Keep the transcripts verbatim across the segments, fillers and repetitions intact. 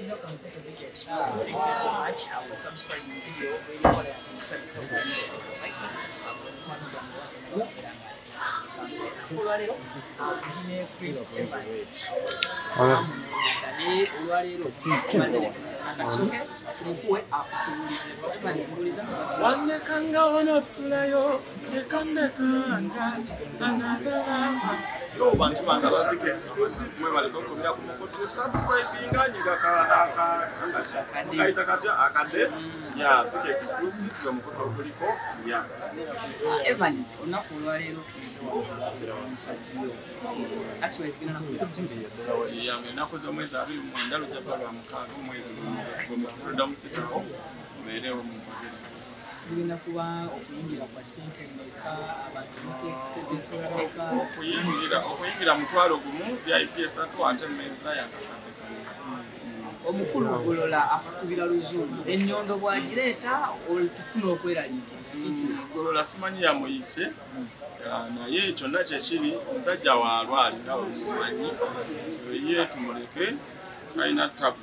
is a content of video exclusive. Thank you so much for subscribing the video. Really want to send so much. Chris Evans. Yo bantu banga bapike exclusive mwe bali gokomera ku mukoto subscribing anyiga ka kaita kaja akade ya pike exclusive ku mukoto kuliko ya Evans onakulwa lero tuzo musatiyo actually is gonna so ya nakoze omwezi abiri mu ndalo jababa mukaaga omwezi mu freedom city ho merewo mu Tugenda kuba okuyingira kwa sente mmeka abantu muteeka sente zirabika okuyingira okuyingira mutwalo gumu V I P esatu ate meza yakakabika omukulu ogolola akakubira luzungu ennyondo bwagireeta olutufuna okweraliikiriza kiki ogolola simanyi yamuyise naye kyonna kyekiri omusajja waalwali nga omumanyi ye tumuleke alina tabu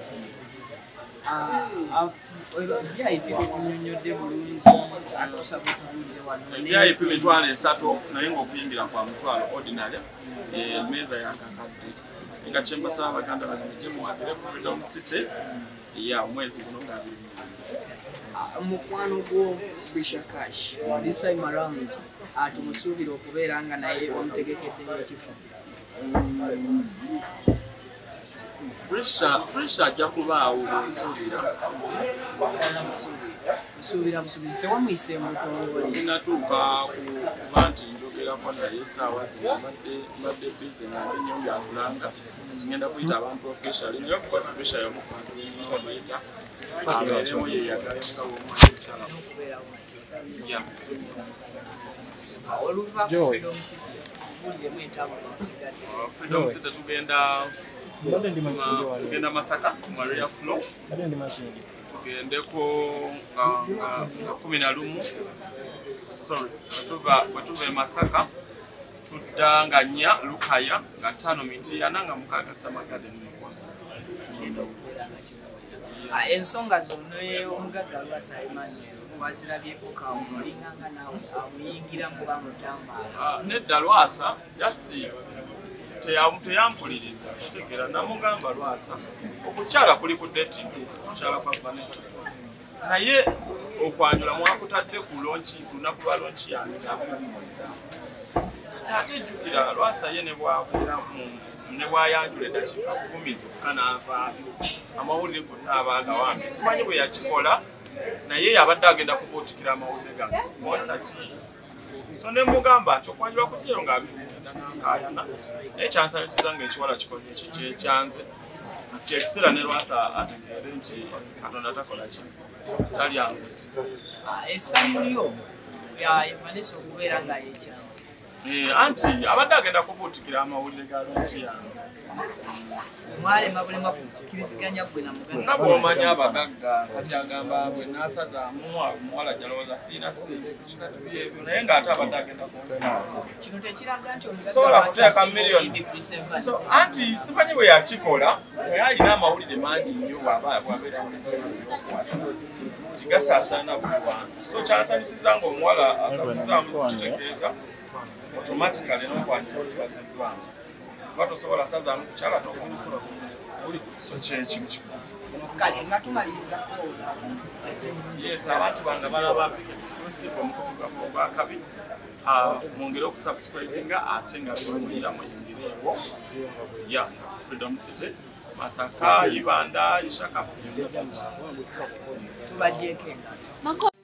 V I P tetunyonyodde bulungi atusaba tubulire wano V I P mitwalo esatu naye ng'okuyingira kwa mutwalo ordinary emmeeza yakakadde nga kyembasaba abaganda banyumije muwagire ku freedom city ya omwezi guno ng'abiri mukwano gwo Brisher Kash this time around tumusuubira okubeera nga naye omutegekedde ekifo Brisher Brisher ajja kubaawo bwensuubira musuubira busuubizi tewamuyise mutongo sinatuuka kuba nti njogerako naye esaawa zino mbadde bize nga ndenyonga akulanga tingenda kuyita abantu officially naye of course Brisher yamukwata abeeremu ye yagalenga w'omwana ekyala ya oluva ku Freedom City buliremu entambula ensigadde Freedom City tugenda tugenda Masaka mu area flow tugendeko nga kumi na lumu sorry bwetuva e Masaka tudda nga nnya Lukaya nga ttaano Mityana nga mukaaga Samagade Mukwa ensonga zonna omugagga Lwasa Emmanuel wazirabyeko kamulinga nga nawe amuyingira mu bamutambala nedda Lwasa just teyampuliriza kitegera namugamba Lwasa okukyala kuli ku date okukyala kwa Vanessa naye okwanjula mwakutadde ku lonchi lunaku lwa lonchi yange ate jjukira Lwasa ye ne bwabeera ne bwayanjula eddakiika kkumi zokka n'avaayo amawulire gonna abaaga wambi simanyi bwe yakikola naye yabadde agenda kubuutikira amawulire gange mosati so ne mugamba nti okwanjula kujjayo ng'abirenda n'akaayana naye kyansanyusiza ng'ekiwala kikoze eki kyekyanze kyekiseera ne Lwasa ategeere nti Katonda takola ki talya nguzi essanyu lyo Vanessa okubeera nga yekyanze anti abadde agenda kubuutikira amawulire ga lonchi yange mwalema bulema kukiriziganya gwe na muganda nga bw'omanya abagagga kati agamba bwe naasazaamu omuwala jalowooza siina sente kikatubi ebyo naye ng'ate abadde agenda kunfaaza kino tekiraga nti sobola kuteeka miliyoni anti simanyi bwe yakikola naye alina amawulire mangi nnyo bw'abeera mukwasa nti gasaasaana buli bantu so kyansanyusiza ng'omuwala asazizaamu kukitegeeza automatically n'okwanjira olusaziddwamu kuba tosobola sazaamu kukyala tokumukula so kyekimu kikulu kale nga tumaliriza yes abantu bange balaba Big Exclusive omukutu gaffe ogwakabi mwongere okusubscribinga ate nga biwulira muyingireewo ya Freedom City Masaka Ibanda Ishaka tubajeeko engalo